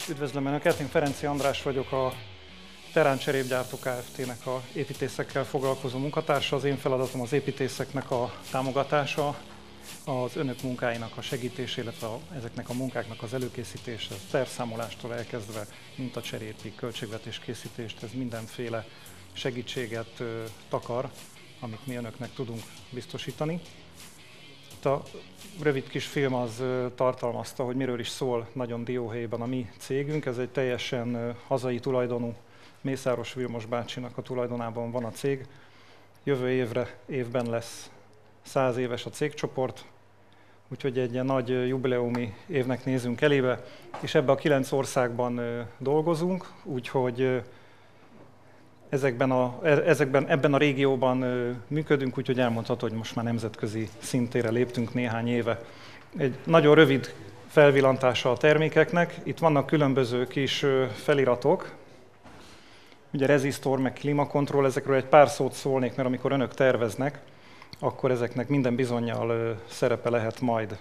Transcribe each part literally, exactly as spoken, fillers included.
Üdvözlöm Önöket, én Ferenczy András vagyok, a Terán Cserépgyártó Kft-nek a építészekkel foglalkozó munkatársa. Az én feladatom az építészeknek a támogatása, az Önök munkáinak a segítése, illetve a, ezeknek a munkáknak az előkészítése, tervszámolástól elkezdve mintacserétig, költségvetéskészítést, ez mindenféle segítséget ö, takar, amit mi Önöknek tudunk biztosítani. Itt a rövid kis film az tartalmazta, hogy miről is szól nagyon dióhéjban a mi cégünk. Ez egy teljesen hazai tulajdonú, Mészáros Vilmos bácsinak a tulajdonában van a cég. Jövő évre, évben lesz száz éves a cégcsoport, úgyhogy egy ilyen nagy jubileumi évnek nézünk elébe, és ebben a kilenc országban dolgozunk, úgyhogy Ezekben a, ezekben, ebben a régióban működünk, úgyhogy elmondható, hogy most már nemzetközi szintére léptünk néhány éve. Egy nagyon rövid felvillantása a termékeknek. Itt vannak különböző kis feliratok, ugye rezisztor, meg klímakontroll, ezekről egy pár szót szólnék, mert amikor Önök terveznek, akkor ezeknek minden bizonnyal szerepe lehet majd.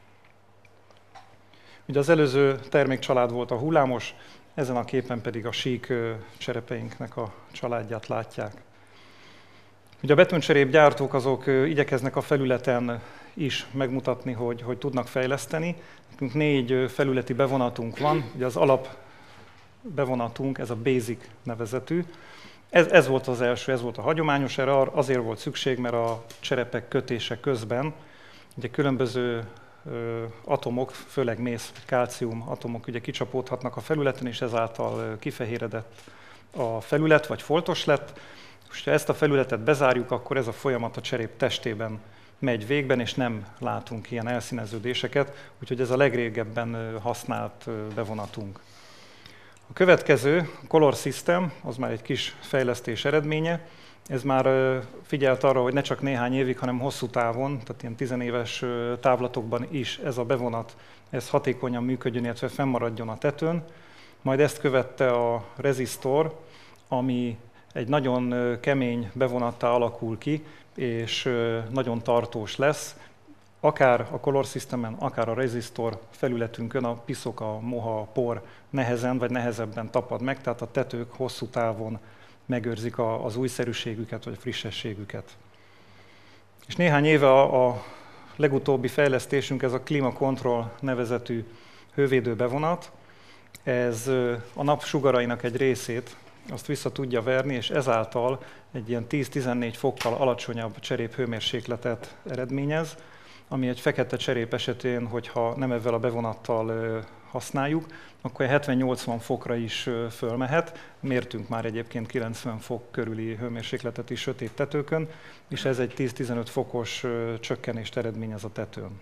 Ugye az előző termékcsalád volt a hullámos, ezen a képen pedig a sík cserepeinknek a családját látják. Ugye a betűncserépgyártók azok igyekeznek a felületen is megmutatni, hogy, hogy tudnak fejleszteni. Nekünk négy felületi bevonatunk van, ugye az alap bevonatunk, ez a Basic nevezetű. Ez, ez volt az első, ez volt a hagyományos, erre azért volt szükség, mert a cserepek kötése közben ugye különböző atomok, főleg mész, kálcium atomok ugye kicsapódhatnak a felületen, és ezáltal kifehéredett a felület, vagy foltos lett. És ha ezt a felületet bezárjuk, akkor ez a folyamat a cserép testében megy végben, és nem látunk ilyen elszíneződéseket, úgyhogy ez a legrégebben használt bevonatunk. A következő, a Color System, az már egy kis fejlesztés eredménye. Ez már figyelt arra, hogy ne csak néhány évig, hanem hosszú távon, tehát ilyen tizenéves távlatokban is ez a bevonat, ez hatékonyan működjön, illetve fennmaradjon a tetőn. Majd ezt követte a rezisztor, ami egy nagyon kemény bevonattá alakul ki, és nagyon tartós lesz. Akár a Color Systemen, akár a rezisztor felületünkön a piszok, a moha, a por nehezen vagy nehezebben tapad meg, tehát a tetők hosszú távon megőrzik az újszerűségüket vagy a frissességüket. És néhány éve a, a legutóbbi fejlesztésünk, ez a klímakontroll nevezetű hővédő bevonat. Ez a nap sugarainak egy részét azt vissza tudja verni, és ezáltal egy ilyen tíz-tizennégy fokkal alacsonyabb cseréphőmérsékletet eredményez, ami egy fekete cserép esetén, hogyha nem ezzel a bevonattal használjuk, akkor hetven-nyolcvan fokra is fölmehet. Mértünk már egyébként kilencven fok körüli hőmérsékletet is sötét tetőkön, és ez egy tíz-tizenöt fokos csökkenést eredményez a tetőn.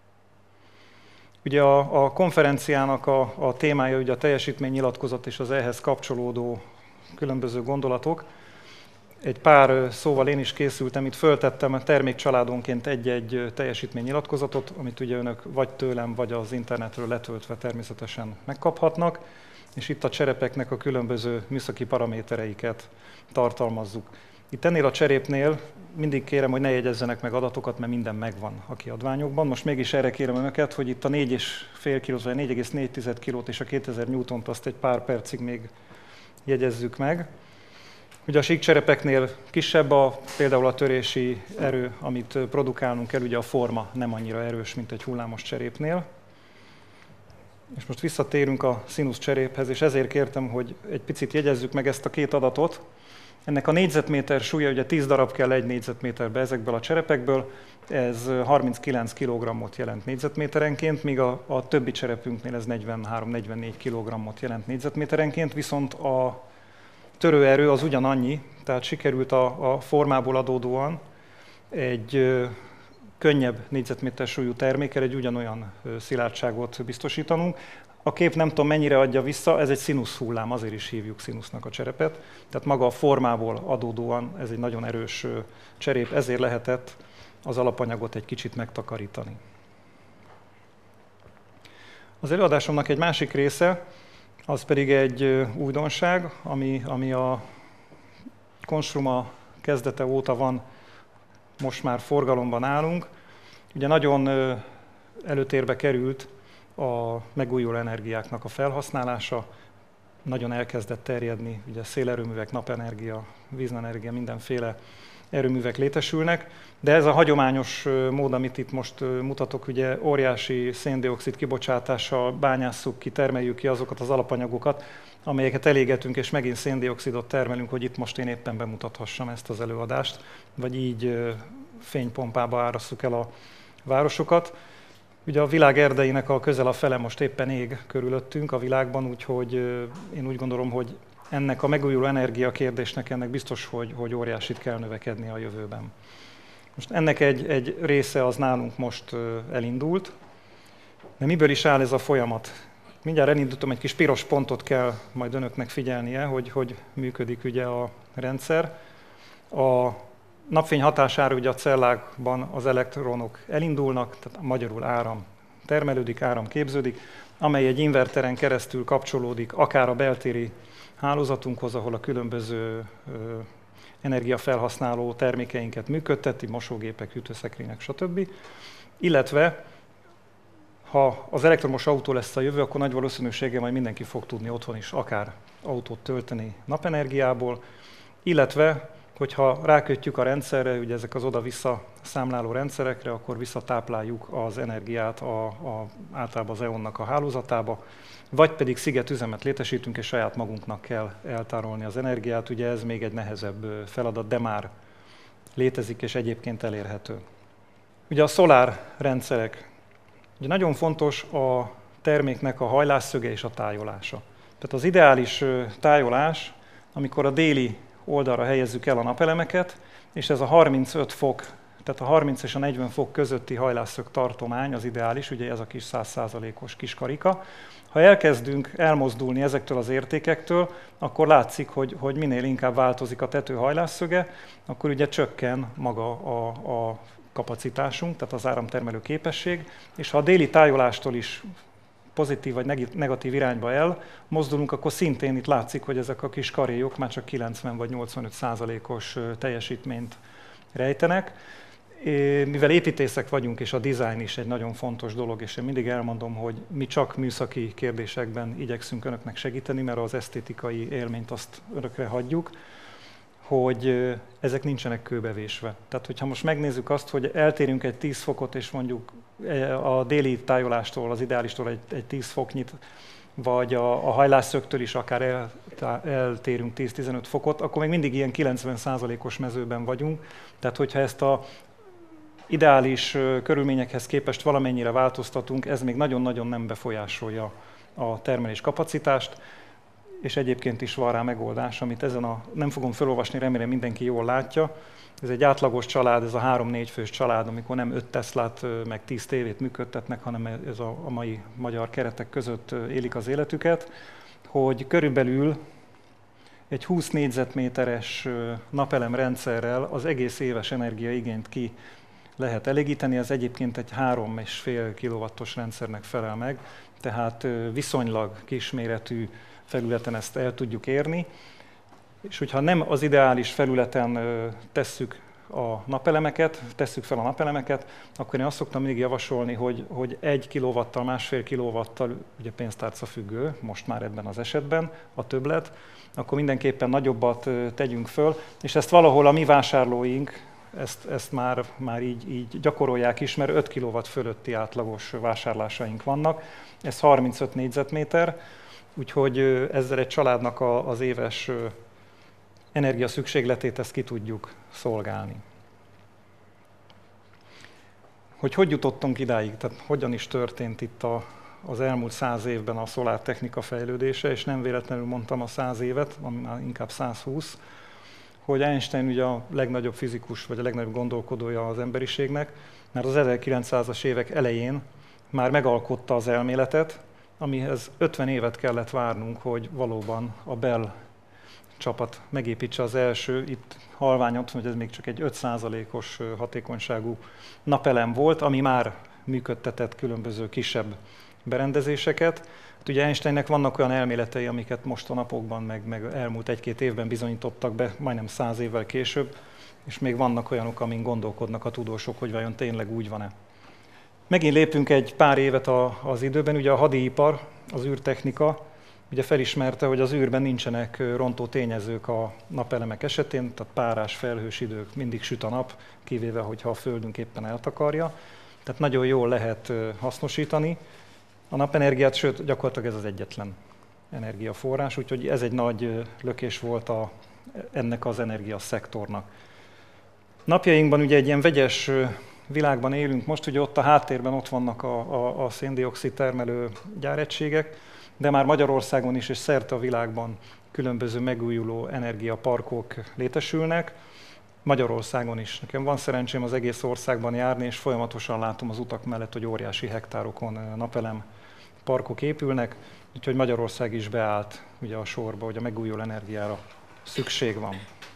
Ugye a, a konferenciának a, a témája ugye a teljesítménynyilatkozat és az ehhez kapcsolódó különböző gondolatok. Egy pár szóval én is készültem, itt föltettem a termékcsaládonként egy-egy teljesítménynyilatkozatot, amit ugye Önök vagy tőlem, vagy az internetről letöltve természetesen megkaphatnak, és itt a cserepeknek a különböző műszaki paramétereiket tartalmazzuk. Itt ennél a cserépnél mindig kérem, hogy ne jegyezzenek meg adatokat, mert minden megvan a kiadványokban. Most mégis erre kérem Önöket, hogy itt a négy egész öt kilót, vagy négy egész négy kilót és a kétezer newtont azt egy pár percig még jegyezzük meg. Ugye a síkcserepeknél kisebb a, például a törési erő, amit produkálnunk kell, ugye a forma nem annyira erős, mint egy hullámos cserépnél. És most visszatérünk a színusz cseréphez, és ezért kértem, hogy egy picit jegyezzük meg ezt a két adatot. Ennek a négyzetméter súlya, ugye tíz darab kell egy négyzetméterbe ezekből a cserepekből, ez harminckilenc kilogrammot jelent négyzetméterenként, míg a, a többi cserepünknél ez negyvenhárom-negyvennégy kilogrammot jelent négyzetméterenként, viszont a törőerő az ugyanannyi, tehát sikerült a, a formából adódóan egy ö, könnyebb négyzetméter súlyú termékkel egy ugyanolyan ö, szilárdságot biztosítanunk. A kép nem tudom mennyire adja vissza, ez egy színusz hullám, azért is hívjuk színusznak a cserepet. Tehát maga a formából adódóan ez egy nagyon erős ö, cserép, ezért lehetett az alapanyagot egy kicsit megtakarítani. Az előadásomnak egy másik része, az pedig egy újdonság, ami, ami a Konstruma kezdete óta van, most már forgalomban állunk. Ugye nagyon előtérbe került a megújuló energiáknak a felhasználása nagyon elkezdett terjedni, ugye szélerőművek, napenergia, vízenergia, mindenféle erőművek létesülnek, de ez a hagyományos mód, amit itt most mutatok, ugye óriási szén-dioxid kibocsátással bányásszuk ki, termeljük ki azokat az alapanyagokat, amelyeket elégetünk, és megint szén-dioxidot termelünk, hogy itt most én éppen bemutathassam ezt az előadást, vagy így fénypompába árasszuk el a városokat. Ugye a világ erdeinek a közel a fele most éppen ég körülöttünk a világban, úgyhogy én úgy gondolom, hogy ennek a megújuló energia kérdésnek ennek biztos, hogy, hogy óriásit kell növekedni a jövőben. Most ennek egy, egy része az nálunk most elindult, de miből is áll ez a folyamat? Mindjárt elindítom, egy kis piros pontot kell majd önöknek figyelnie, hogy hogy működik ugye a rendszer. A napfény hatására ugye a cellákban az elektronok elindulnak, tehát magyarul áram termelődik, áram képződik, amely egy inverteren keresztül kapcsolódik akár a beltéri hálózatunkhoz, ahol a különböző ö, energiafelhasználó termékeinket működteti, mosógépek, hűtőszekrények, stb. Illetve, ha az elektromos autó lesz a jövő, akkor nagy valószínűséggel majd mindenki fog tudni otthon is akár autót tölteni napenergiából, illetve, hogyha rákötjük a rendszerre, ugye ezek az oda-vissza számláló rendszerekre, akkor visszatápláljuk az energiát a, a, általában az é on-nak a hálózatába, vagy pedig szigetüzemet létesítünk, és saját magunknak kell eltárolni az energiát. Ugye ez még egy nehezebb feladat, de már létezik, és egyébként elérhető. Ugye a szolár rendszerek. Ugye nagyon fontos a terméknek a hajlásszöge és a tájolása. Tehát az ideális tájolás, amikor a déli oldalra helyezzük el a napelemeket, és ez a harmincöt fok, tehát a harminc és a negyven fok közötti hajlásszög tartomány az ideális, ugye ez a kis száz százalékos kis karika. Ha elkezdünk elmozdulni ezektől az értékektől, akkor látszik, hogy, hogy minél inkább változik a tető hajlásszöge, akkor ugye csökken maga a, a kapacitásunk, tehát az áramtermelő képesség, és ha a déli tájolástól is pozitív vagy negatív irányba elmozdulunk, akkor szintén itt látszik, hogy ezek a kis karéjok már csak kilencven vagy nyolcvanöt százalékos teljesítményt rejtenek. Mivel építészek vagyunk, és a design is egy nagyon fontos dolog, és én mindig elmondom, hogy mi csak műszaki kérdésekben igyekszünk önöknek segíteni, mert az esztétikai élményt azt önökre hagyjuk, hogy ezek nincsenek kőbevésve. Tehát, hogyha most megnézzük azt, hogy eltérünk egy tíz fokot, és mondjuk a déli tájolástól, az ideálistól egy, egy tíz foknyit, vagy a, a hajlásszögtől is akár el, eltérünk tíz-tizenöt fokot, akkor még mindig ilyen kilencven százalékos mezőben vagyunk. Tehát, hogyha ezt a ideális körülményekhez képest valamennyire változtatunk, ez még nagyon-nagyon nem befolyásolja a termelés kapacitást, és egyébként is van rá megoldás, amit ezen a, nem fogom felolvasni, remélem mindenki jól látja. Ez egy átlagos család, ez a három-négy fős család, amikor nem öt Teslát, meg tíz tévét működtetnek, hanem ez a, a mai magyar keretek között élik az életüket, hogy körülbelül egy húsz négyzetméteres napelem rendszerrel az egész éves energiaigényt ki lehet elégíteni, ez egyébként egy három és fél kilowattos rendszernek felel meg, tehát viszonylag kisméretű felületen ezt el tudjuk érni, és hogyha nem az ideális felületen tesszük a napelemeket, tesszük fel a napelemeket, akkor én azt szoktam mindig javasolni, hogy, hogy egy kilowattal, másfél kilowattal, ugye pénztárca függő, most már ebben az esetben a többlet, akkor mindenképpen nagyobbat tegyünk föl, és ezt valahol a mi vásárlóink ezt, ezt már, már így, így gyakorolják is, mert öt kilowatt fölötti átlagos vásárlásaink vannak, ez harmincöt négyzetméter, úgyhogy ezzel egy családnak a, az éves energia szükségletét ezt ki tudjuk szolgálni. Hogy hogy jutottunk idáig, tehát hogyan is történt itt a, az elmúlt száz évben a szolártechnika fejlődése, és nem véletlenül mondtam a száz évet, ami már inkább száz húsz, hogy Einstein ugye a legnagyobb fizikus, vagy a legnagyobb gondolkodója az emberiségnek, mert az ezerkilencszázas évek elején már megalkotta az elméletet, amihez ötven évet kellett várnunk, hogy valóban a Bell csapat megépítse az első, itt halvány ott, hogy ez még csak egy öt százalékos hatékonyságú napelem volt, ami már működtetett különböző kisebb berendezéseket. Hát ugye Einsteinnek vannak olyan elméletei, amiket most a napokban, meg, meg elmúlt egy-két évben bizonyítottak be, majdnem száz évvel később, és még vannak olyanok, amin gondolkodnak a tudósok, hogy vajon tényleg úgy van-e. Megint lépünk egy pár évet a, az időben, ugye a hadipar, az űrtechnika, ugye felismerte, hogy az űrben nincsenek rontó tényezők a napelemek esetén, tehát párás, felhős idők, mindig süt a nap, kivéve, hogyha a Földünk éppen eltakarja. Tehát nagyon jól lehet hasznosítani a napenergiát, sőt, gyakorlatilag ez az egyetlen energiaforrás, úgyhogy ez egy nagy lökés volt a, ennek az energiaszektornak. Napjainkban ugye egy ilyen vegyes világban élünk most, ugye ott a háttérben ott vannak a, a, a széndioxid termelő gyáregységek, de már Magyarországon is és szerte a világban különböző megújuló energiaparkok létesülnek. Magyarországon is. Nekem van szerencsém az egész országban járni, és folyamatosan látom az utak mellett, hogy óriási hektárokon napelem parkok épülnek, úgyhogy Magyarország is beállt ugye a sorba, hogy a megújuló energiára szükség van.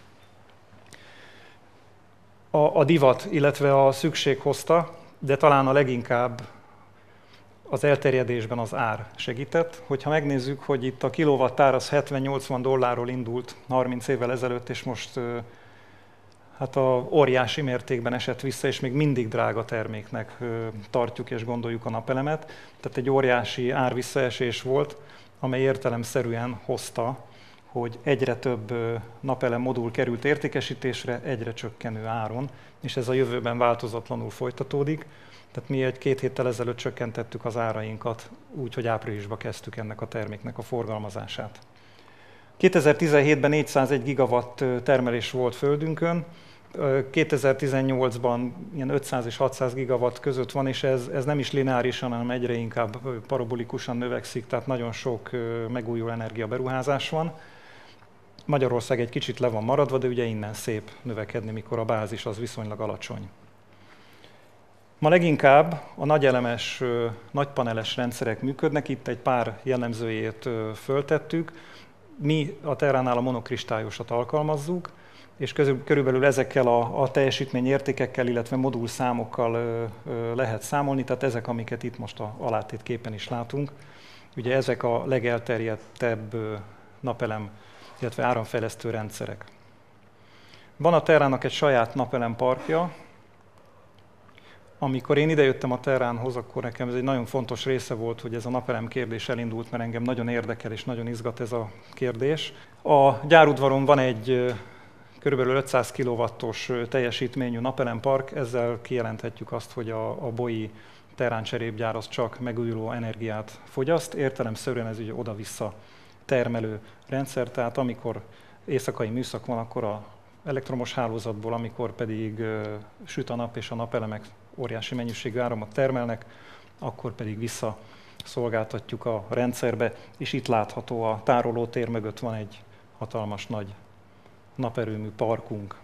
A, a divat, illetve a szükség hozta, de talán a leginkább az elterjedésben az ár segített. Hogyha megnézzük, hogy itt a kilowattár az hetven-nyolcvan dollárról indult harminc évvel ezelőtt, és most hát a óriási mértékben esett vissza, és még mindig drága terméknek tartjuk és gondoljuk a napelemet. Tehát egy óriási árvisszaesés volt, amely értelemszerűen hozta, hogy egyre több napelem modul került értékesítésre, egyre csökkenő áron, és ez a jövőben változatlanul folytatódik. Tehát mi egy-két héttel ezelőtt csökkentettük az árainkat, úgy, hogy áprilisban kezdtük ennek a terméknek a forgalmazását. kétezer-tizenhétben négyszázegy gigawatt termelés volt Földünkön, kétezer-tizennyolcban ilyen ötszáz és hatszáz gigawatt között van, és ez, ez nem is lineárisan, hanem egyre inkább parabolikusan növekszik, tehát nagyon sok megújuló energiaberuházás van. Magyarország egy kicsit le van maradva, de ugye innen szép növekedni, mikor a bázis az viszonylag alacsony. Ma leginkább a nagyelemes, nagypaneles rendszerek működnek, itt egy pár jellemzőjét föltettük. Mi a Terránál a monokristályosat alkalmazzuk, és körülbelül ezekkel a, a teljesítményértékekkel, illetve modulszámokkal ö, ö, lehet számolni, tehát ezek, amiket itt most a alátét képen is látunk. Ugye ezek a legelterjedtebb ö, napelem, illetve áramfejlesztő rendszerek. Van a Terrának egy saját napelem parkja. Amikor én idejöttem a Terránhoz, akkor nekem ez egy nagyon fontos része volt, hogy ez a napelem kérdés elindult, mert engem nagyon érdekel és nagyon izgat ez a kérdés. A gyárudvaron van egy körülbelül ötszáz kilowattos teljesítményű napelempark, ezzel kijelenthetjük azt, hogy a, a boi Terrán cserépgyár az csak megújuló energiát fogyaszt. Értelemszerűen ez ugye oda-vissza termelő rendszer, tehát amikor éjszakai műszak van, akkor a elektromos hálózatból, amikor pedig uh, süt a nap és a napelemek óriási mennyiségű áramot termelnek, akkor pedig visszaszolgáltatjuk a rendszerbe, és itt látható a tárolótér mögött van egy hatalmas nagy naperőmű parkunk.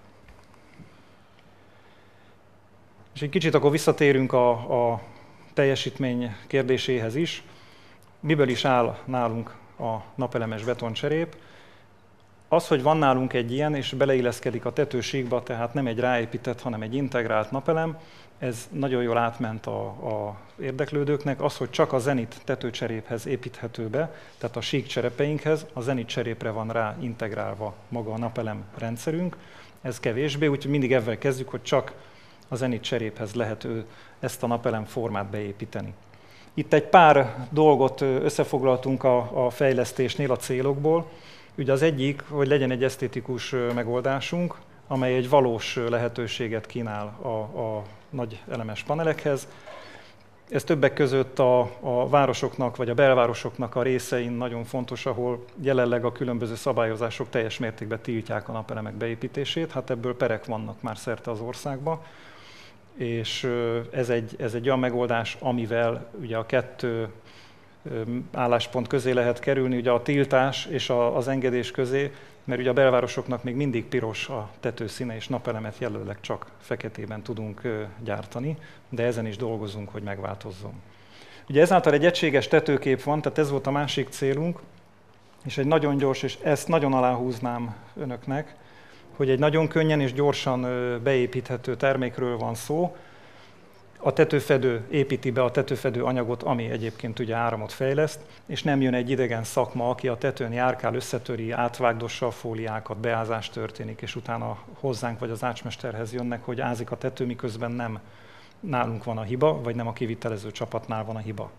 És egy kicsit akkor visszatérünk a, a teljesítmény kérdéséhez is. Miből is áll nálunk a napelemes betoncserép? Az, hogy van nálunk egy ilyen, és beleilleszkedik a tetősíkba, tehát nem egy ráépített, hanem egy integrált napelem, ez nagyon jól átment a, a érdeklődőknek. Az, hogy csak a Zenit tetőcseréphez építhető be, tehát a sík cserepeinkhez, a Zenit cserépre van rá integrálva maga a napelem rendszerünk, ez kevésbé, úgyhogy mindig ezzel kezdjük, hogy csak a Zenit cseréphez lehet ezt a napelem formát beépíteni. Itt egy pár dolgot összefoglaltunk a, a fejlesztésnél, a célokból. Ugye az egyik, hogy legyen egy esztétikus megoldásunk, amely egy valós lehetőséget kínál a, a nagy elemes panelekhez. Ez többek között a, a városoknak vagy a belvárosoknak a részein nagyon fontos, ahol jelenleg a különböző szabályozások teljes mértékben tiltják a napelemek beépítését. Hát ebből perek vannak már szerte az országban. És ez egy, ez egy olyan megoldás, amivel ugye a kettő álláspont közé lehet kerülni, ugye a tiltás és a, az engedés közé, mert ugye a belvárosoknak még mindig piros a tetőszíne, és napelemet jelenleg csak feketében tudunk gyártani, de ezen is dolgozunk, hogy megváltozzon. Ugye ezáltal egy egységes tetőkép van, tehát ez volt a másik célunk, és egy nagyon gyors, és ezt nagyon aláhúznám önöknek, hogy egy nagyon könnyen és gyorsan beépíthető termékről van szó. A tetőfedő építi be a tetőfedő anyagot, ami egyébként ugye áramot fejleszt, és nem jön egy idegen szakma, aki a tetőn járkál, összetöri, átvágdossa a fóliákat, beázás történik, és utána hozzánk vagy az ácsmesterhez jönnek, hogy ázik a tető, miközben nem nálunk van a hiba, vagy nem a kivitelező csapatnál van a hiba.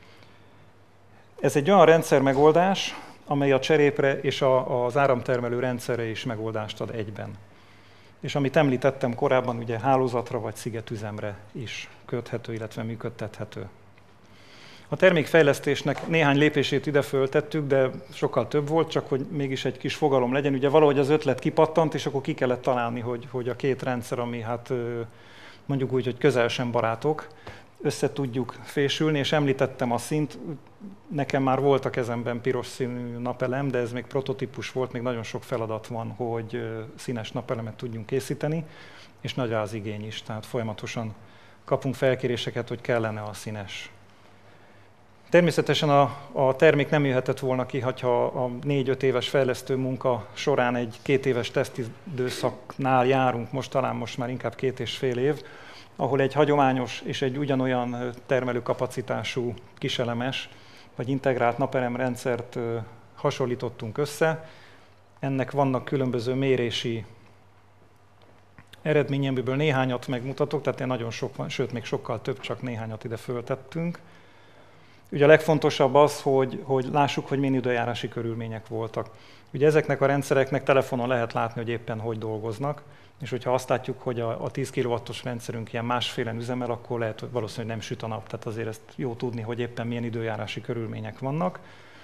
Ez egy olyan rendszermegoldás, amely a cserépre és a, az áramtermelő rendszerre is megoldást ad egyben. És amit említettem korábban, ugye hálózatra vagy szigetüzemre is köthető, illetve működtethető. A termékfejlesztésnek néhány lépését ide föltettük, de sokkal több volt, csak hogy mégis egy kis fogalom legyen. Ugye valahogy az ötlet kipattant, és akkor ki kellett találni, hogy, hogy a két rendszer, ami hát mondjuk úgy, hogy közel sem barátok, össze tudjuk fésülni, és említettem a színt. Nekem már volt a kezemben piros színű napelem, de ez még prototípus volt, még nagyon sok feladat van, hogy színes napelemet tudjunk készíteni, és nagy rá az igény is, tehát folyamatosan kapunk felkéréseket, hogy kellene a színes. Természetesen a, a termék nem jöhetett volna ki, ha a négy-öt éves fejlesztő munka során egy két éves tesztidőszaknál járunk, most talán most már inkább két és fél év, ahol egy hagyományos és egy ugyanolyan termelőkapacitású kiselemes vagy integrált napelemrendszert hasonlítottunk össze. Ennek vannak különböző mérési eredményeiből néhányat megmutatok, tehát nagyon sok van, sőt még sokkal több, csak néhányat ide föltettünk. Ugye a legfontosabb az, hogy, hogy lássuk, hogy milyen időjárási körülmények voltak. Ugye ezeknek a rendszereknek telefonon lehet látni, hogy éppen hogy dolgoznak, és hogyha azt látjuk, hogy a, a tíz kilowattos rendszerünk ilyen másfélen üzemel, akkor lehet, hogy valószínűleg nem süt a nap, tehát azért ezt jó tudni, hogy éppen milyen időjárási körülmények vannak.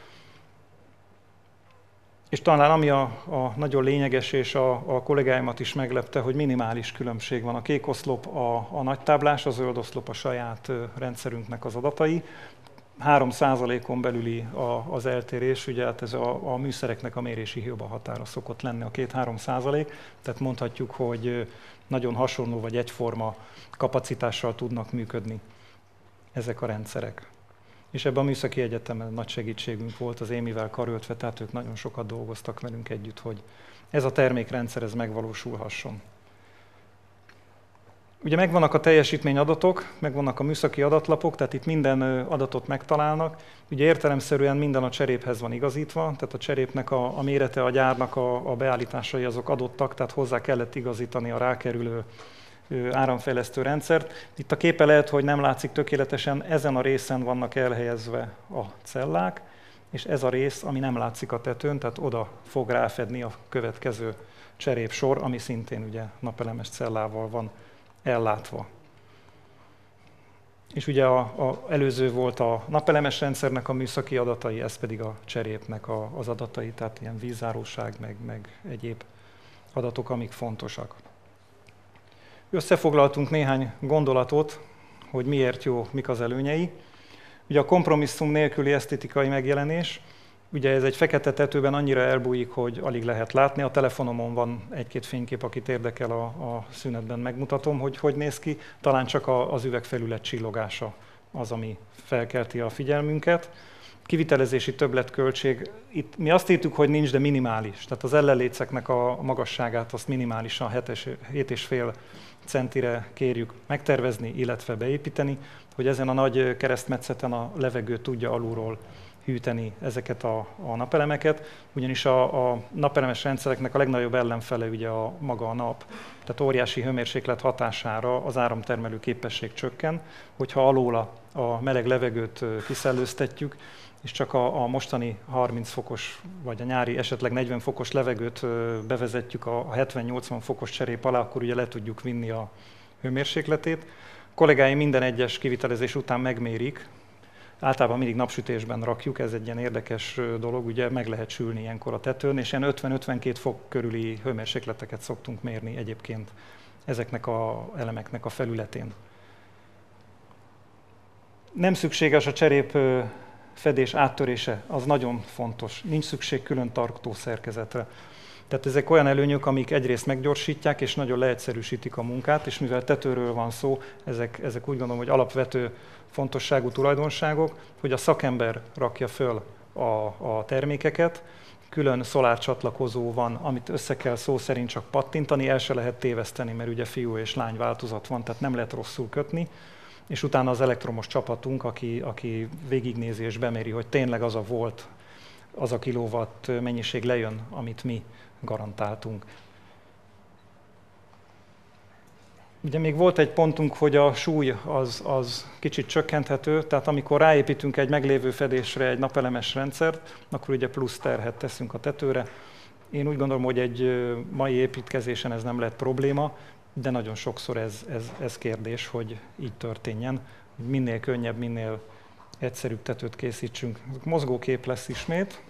És talán ami a, a nagyon lényeges, és a, a kollégáimat is meglepte, hogy minimális különbség van. A kék oszlop a, a nagy táblás, a zöld oszlop a saját rendszerünknek az adatai. három százalékon belüli a, az eltérés, ugye hát ez a, a műszereknek a mérési hiba határa szokott lenni, a két-három százalék, tehát mondhatjuk, hogy nagyon hasonló vagy egyforma kapacitással tudnak működni ezek a rendszerek. És ebben a Műszaki Egyetemen nagy segítségünk volt az émivel karöltve, tehát ők nagyon sokat dolgoztak velünk együtt, hogy ez a termékrendszer ez megvalósulhasson. Ugye megvannak a teljesítményadatok, megvannak a műszaki adatlapok, tehát itt minden adatot megtalálnak. Ugye értelemszerűen minden a cseréphez van igazítva, tehát a cserépnek a, a mérete, a gyárnak a, a beállításai azok adottak, tehát hozzá kellett igazítani a rákerülő áramfejlesztő rendszert. Itt a képe lehet, hogy nem látszik tökéletesen, ezen a részen vannak elhelyezve a cellák, és ez a rész, ami nem látszik a tetőn, tehát oda fog ráfedni a következő cserépsor, ami szintén ugye napelemes cellával van ellátva. És ugye a, a előző volt a napelemes rendszernek a műszaki adatai, ez pedig a cserépnek a, az adatai, tehát ilyen vízzáróság, meg, meg egyéb adatok, amik fontosak. Összefoglaltunk néhány gondolatot, hogy miért jó, mik az előnyei. Ugye a kompromisszum nélküli esztétikai megjelenés, ugye ez egy fekete tetőben annyira elbújik, hogy alig lehet látni. A telefonomon van egy-két fénykép, akit érdekel, a, a szünetben megmutatom, hogy hogy néz ki. Talán csak a, az üvegfelület csillogása az, ami felkelti a figyelmünket. Kivitelezési többletköltség, itt mi azt írtuk, hogy nincs, de minimális. Tehát az ellenléceknek a magasságát azt minimálisan hét és fél centire kérjük megtervezni, illetve beépíteni, hogy ezen a nagy keresztmetszeten a levegő tudja alulról hűteni ezeket a, a napelemeket, ugyanis a, a napelemes rendszereknek a legnagyobb ellenfele ugye a maga a nap, tehát óriási hőmérséklet hatására az áramtermelő képesség csökken, hogyha alól a, a meleg levegőt kiszellőztetjük, és csak a, a mostani harminc fokos, vagy a nyári esetleg negyven fokos levegőt bevezetjük a hetven-nyolcvan fokos cserép alá, akkor ugye le tudjuk vinni a hőmérsékletét. A kollégáim minden egyes kivitelezés után megmérik, általában mindig napsütésben rakjuk, ez egy ilyen érdekes dolog, ugye meg lehet sülni ilyenkor a tetőn, és ilyen ötven-ötvenkét fok körüli hőmérsékleteket szoktunk mérni egyébként ezeknek az elemeknek a felületén. Nem szükséges a cserép fedés áttörése, az nagyon fontos. Nincs szükség külön tartó szerkezetre. Tehát ezek olyan előnyök, amik egyrészt meggyorsítják és nagyon leegyszerűsítik a munkát, és mivel tetőről van szó, ezek, ezek úgy gondolom, hogy alapvető fontosságú tulajdonságok, hogy a szakember rakja föl a, a termékeket, külön szolárcsatlakozó van, amit össze kell szó szerint csak pattintani, el se lehet téveszteni, mert ugye fiú és lány változat van, tehát nem lehet rosszul kötni, és utána az elektromos csapatunk, aki, aki végignézi és beméri, hogy tényleg az a volt, az a kilowatt mennyiség lejön, amit mi garantáltunk. Ugye még volt egy pontunk, hogy a súly az, az kicsit csökkenthető, tehát amikor ráépítünk egy meglévő fedésre egy napelemes rendszert, akkor ugye plusz terhet teszünk a tetőre. Én úgy gondolom, hogy egy mai építkezésen ez nem lett probléma, de nagyon sokszor ez, ez, ez kérdés, hogy így történjen, hogy minél könnyebb, minél egyszerűbb tetőt készítsünk. Mozgókép lesz ismét.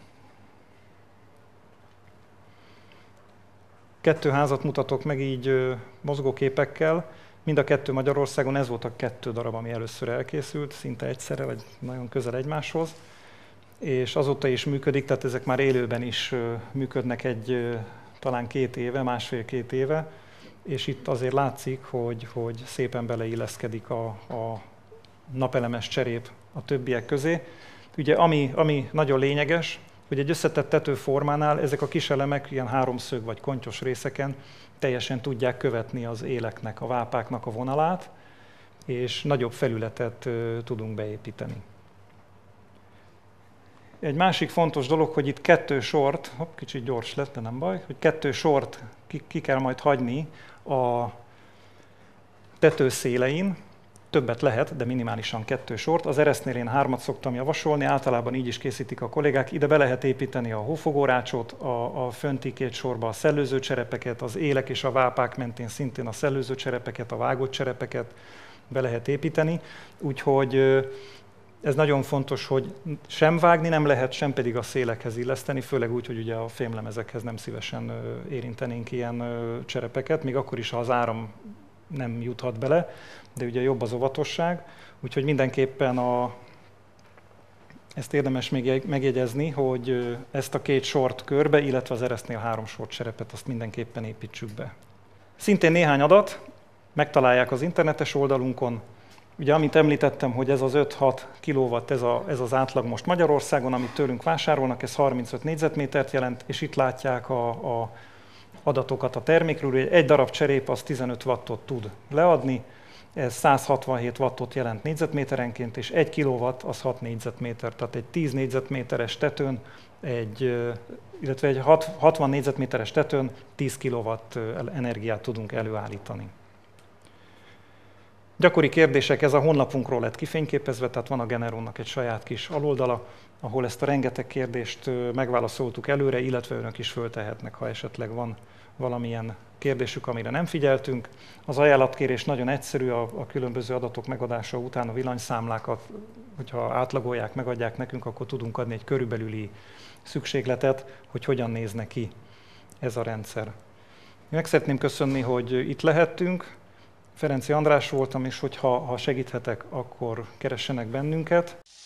Kettő házat mutatok meg így mozgóképekkel. Mind a kettő Magyarországon, ez volt a kettő darab, ami először elkészült, szinte egyszerre, vagy nagyon közel egymáshoz. És azóta is működik, tehát ezek már élőben is működnek egy talán két éve, másfél-két éve, és itt azért látszik, hogy, hogy szépen beleilleszkedik a, a napelemes cserép a többiek közé. Ugye ami, ami nagyon lényeges, hogy egy összetett tetőformánál ezek a kis elemek ilyen háromszög vagy kontyos részeken teljesen tudják követni az éleknek, a vápáknak a vonalát, és nagyobb felületet uh, tudunk beépíteni. Egy másik fontos dolog, hogy itt kettő sort, hopp, kicsit gyors lett, de nem baj, hogy kettő sort ki, ki kell majd hagyni a tető szélein, többet lehet, de minimálisan kettő sort. Az eresznél én hármat szoktam javasolni, általában így is készítik a kollégák. Ide be lehet építeni a hófogórácsot, a, a fönti két sorba a szellőző cserepeket, az élek és a vápák mentén szintén a szellőző cserepeket, a vágott cserepeket be lehet építeni. Úgyhogy ez nagyon fontos, hogy sem vágni nem lehet, sem pedig a szélekhez illeszteni, főleg úgy, hogy ugye a fémlemezekhez nem szívesen érintenénk ilyen cserepeket, még akkor is, ha az áram nem juthat bele, de ugye jobb az óvatosság, úgyhogy mindenképpen a, ezt érdemes még megjegyezni, hogy ezt a két sort körbe, illetve az eresznél három sort cserepet, azt mindenképpen építsük be. Szintén néhány adat, megtalálják az internetes oldalunkon. Ugye, amit említettem, hogy ez az öt-hat kilowatt, ez, a, ez az átlag most Magyarországon, amit tőlünk vásárolnak, ez harmincöt négyzetmétert jelent, és itt látják a, a adatokat a termékről, hogy egy darab cserép az tizenöt wattot tud leadni, ez száz hatvanhét wattot jelent négyzetméterenként, és egy kilowatt az hat négyzetméter, tehát egy tíz négyzetméteres tetőn, egy, illetve egy hatvan négyzetméteres tetőn tíz kilowatt energiát tudunk előállítani. Gyakori kérdések, ez a honlapunkról lett kifényképezve, tehát van a Generónak egy saját kis aloldala, ahol ezt a rengeteg kérdést megválaszoltuk előre, illetve önök is föltehetnek, ha esetleg van valamilyen kérdésük, amire nem figyeltünk. Az ajánlatkérés nagyon egyszerű, a, a különböző adatok megadása után a villanyszámlákat, hogyha átlagolják, megadják nekünk, akkor tudunk adni egy körülbelüli szükségletet, hogy hogyan nézne ki ez a rendszer. Meg szeretném köszönni, hogy itt lehettünk. Ferenczy András voltam, és hogyha ha segíthetek, akkor keressenek bennünket.